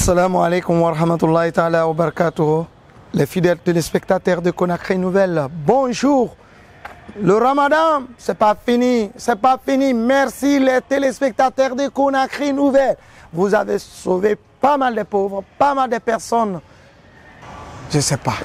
Assalamu alaikum wa rahmatullahi ta'ala wa barakatuh. Les fidèles téléspectateurs de Conakry Nouvelle, bonjour. Le Ramadan, c'est pas fini, c'est pas fini. Merci les téléspectateurs de Conakry Nouvelle. Vous avez sauvé pas mal de pauvres, pas mal de personnes. Je sais pas.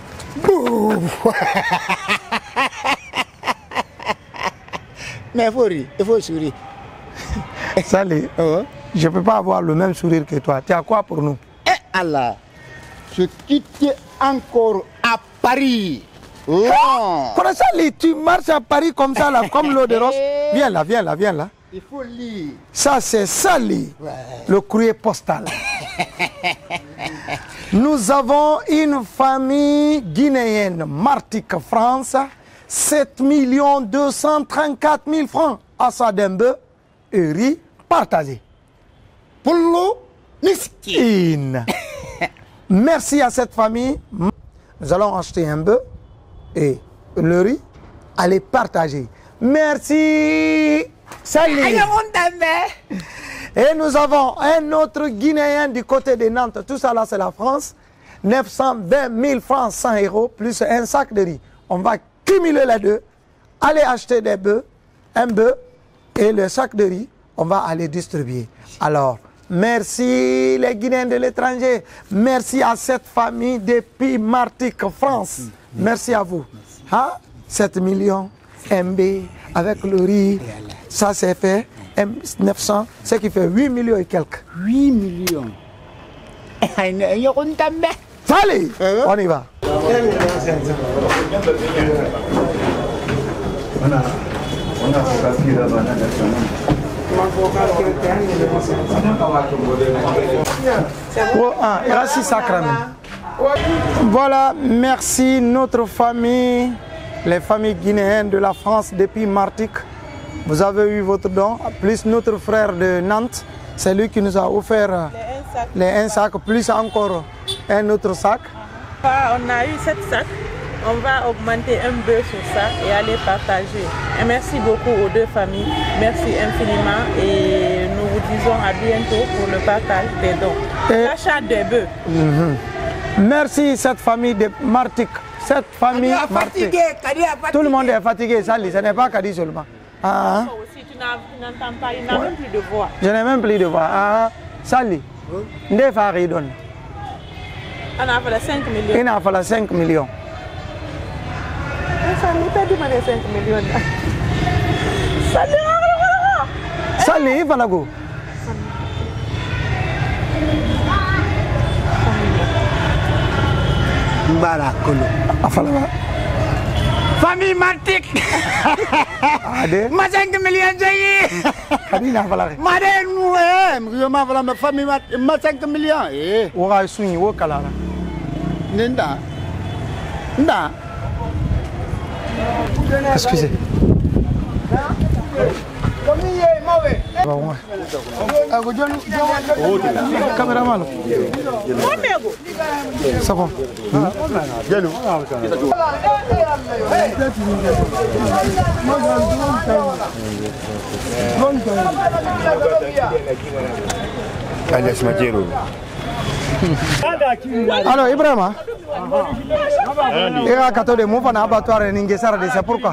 Mais il faut rire, il faut sourire. Salut. Je ne peux pas avoir le même sourire que toi. Tu as quoi pour nous? Eh Allah, je quitte encore à Paris. Comment ça, tu marches à Paris comme ça, là, comme l'eau de rose? Viens là, viens là, viens là. Il faut lire. Ça, c'est Sali, Ouais. le courrier postal. Nous avons une famille guinéenne, Martinique, France, 7 234 000 francs. Assa Dembe, riz partagé. Pour l'eau, miskin. Merci à cette famille. Nous allons acheter un bœuf et le riz, allez partager. Merci. Salut. Et nous avons un autre Guinéen du côté de Nantes. Tout ça là, c'est la France. 920 000 francs, 100 euros, plus un sac de riz. On va cumuler les deux. Allez acheter des bœufs, un bœuf et le sac de riz. On va aller distribuer. Alors, merci les Guinéens de l'étranger. Merci à cette famille depuis Martinique, France. Merci à vous. Hein? 7 millions MB avec le riz. Ça, c'est fait. 900, ce qui fait 8 millions et quelques. 8 millions. Allez, on y va. Voilà, merci notre famille, les familles guinéennes de la France depuis Martinique. Vous avez eu votre don, plus notre frère de Nantes, c'est lui qui nous a offert les un sac, plus encore un autre sac. On a eu 7 sacs, on va augmenter un bœuf sur ça et aller partager. Et merci beaucoup aux deux familles, merci infiniment et nous vous disons à bientôt pour le partage des dons. L'achat des bœufs. Merci cette famille de Martinique, cette famille Martinique. Tout le monde est fatigué, ça, ce n'est pas Kadi seulement. Ah, Toi aussi, tu n'entends pas, il n'a même plus de voix. je n'ai même plus de voix. Ah, Sali, Ndé Fari donne. On a fait les 5 millions. Il a fallu 5 millions. Ça nous t'a demandé 5 millions. Sali, il va la go. Barakolo. Afalaba. Famille Martinique. Ade. Ma 5 millions de Kadi na falare. Madame, je m'en vais ma famille ma 5 millions. Eh, Wora sunyi wo kalala. Nenda. Nda. Excusez. Bon, ouais. Caméraman. C'est bon. Alors, Ibrahima, il y a 14 mots pour l'abattoir et Ningesara, c'est pourquoi.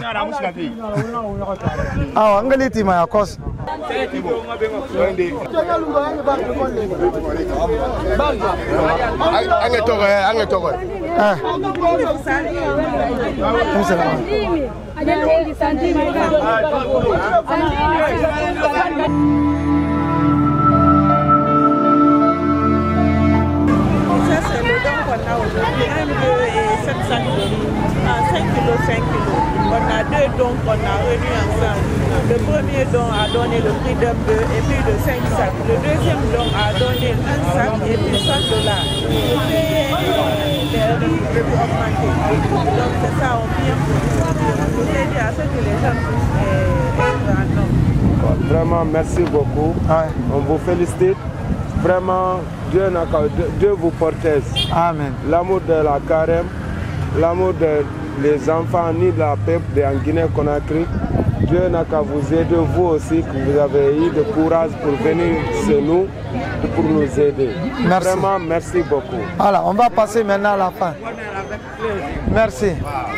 Ah, on va aller à cause. Ça, c'est le don qu'on a aujourd'hui. 1 bœuf et 7 sacs de riz. 5 kilos, 5 kilos. On a 2 dons qu'on a réunis ensemble. Le premier don a donné le prix d'un bœuf et puis de 5 sacs. Le deuxième don a donné un sac et puis $100. Pour payer les riz pour augmenter. Donc c'est ça, on vient pour aider à ce que les gens puissent être en nombre. Vraiment, merci beaucoup. Ouais. On vous félicite. Vraiment, Dieu vous protège. Amen. L'amour de la carême, l'amour des enfants ni de la peuple en Guinée-Conakry. Dieu n'a qu'à vous aider, vous aussi, que vous avez eu le courage pour venir chez nous, pour nous aider. Merci. Vraiment, merci beaucoup. Voilà, on va passer maintenant à la fin. Merci.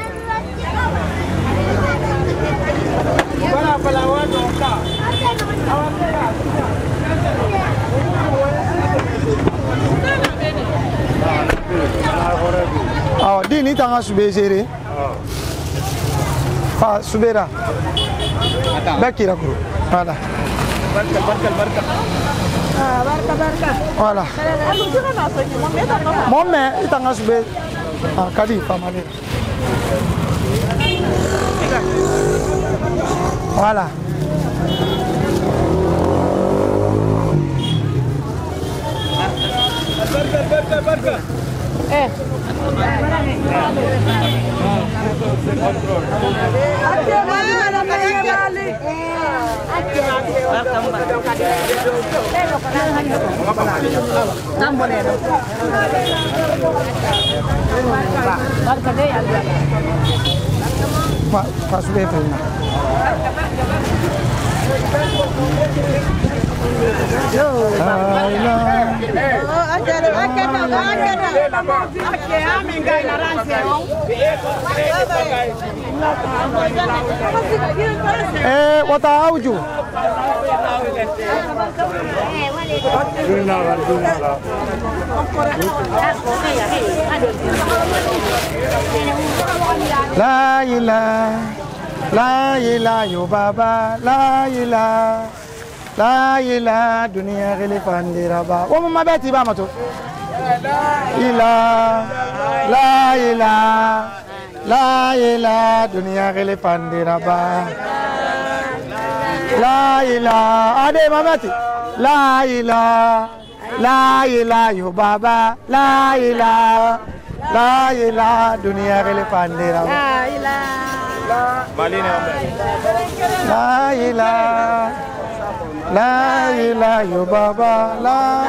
Alors, dis-nous, tu as géré. Ah, Subera. Bakira Kuru. Voilà. Voilà. Mon mère, il t'a subé. Ah, Kadi, pas mal. Voilà. Pas subé prima. What are you? La ilaha, la ilaha, yo baba, la ilaha. La ilaha dunia gelifandira ba. Wo mama beti ba mato. La ilaha dunia gelifandira ba. La ilaha ade mamati. La ilaha yo baba. La ilaha dunia gelifandira ba. La ilaha La ilaha yo baba, la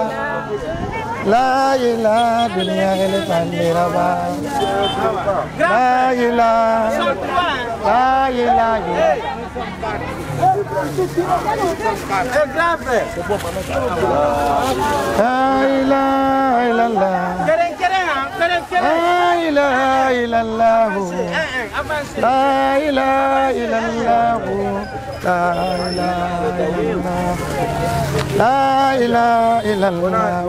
ilaha dunia ele pandira ba. La ilaha La ilaha illallah.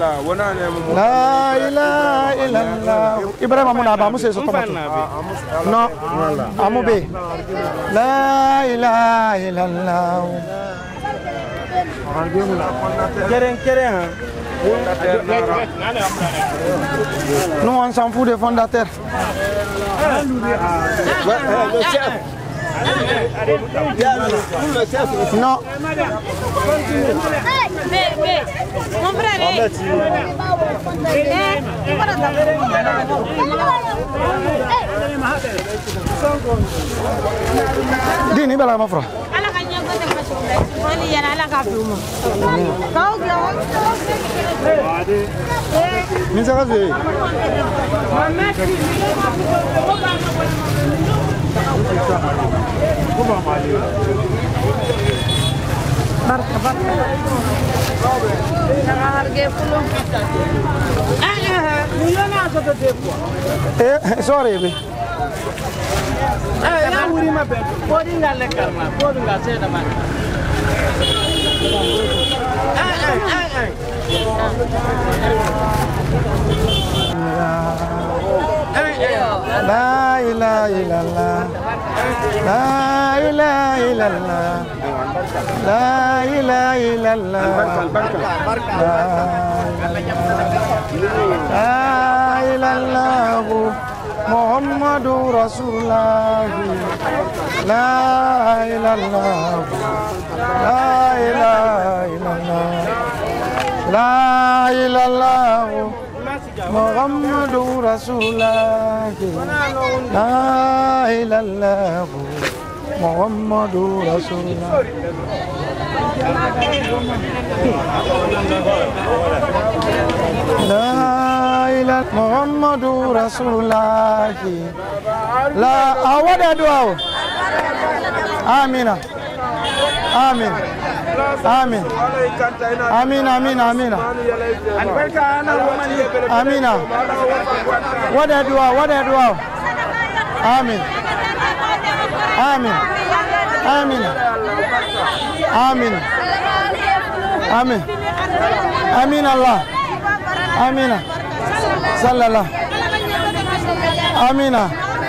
La ilaha illallah. Ibrahim amuna ba musse so tomato. No. Amube. La ilaha illallah. Keren. Nous on s'en fout des fondateurs. Non. Dini bala ma fra. Sorry. La ilaha illallah. La ilaha illallah. La ilaha illallah. La ilallah Muhammadur Rasulullah. La ilallah. La ilaha illallah. La ilallah Muhammadur Rasulullah. La ilallah Muhammadur Rasulullah. La ilaha Muhammadur Rasulullah. La awada doa. Amina. Amin. Amin. Amin, amin, amin. Amina. Wada dua. Amin. Amin. Amin. Amin. Amin. Amin Allah. Amina. Sallallahu. Amina.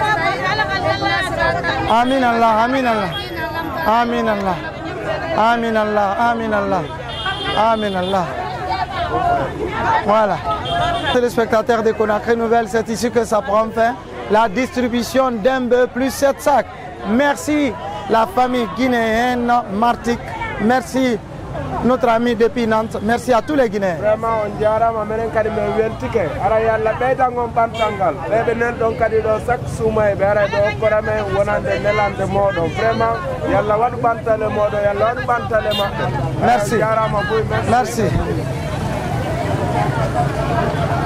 Amin Allah. Amin Allah. Amin Allah. Amin Allah. Amin Allah. Amin Allah. Voilà. Téléspectateurs de Conakry Nouvelle, c'est ici que ça prend fin. La distribution d'un bœuf plus 7 sacs. Merci la famille guinéenne Martik. Merci notre ami depuis Nantes. Merci à tous les Guinéens. Vraiment, on dirait que je Merci. Merci.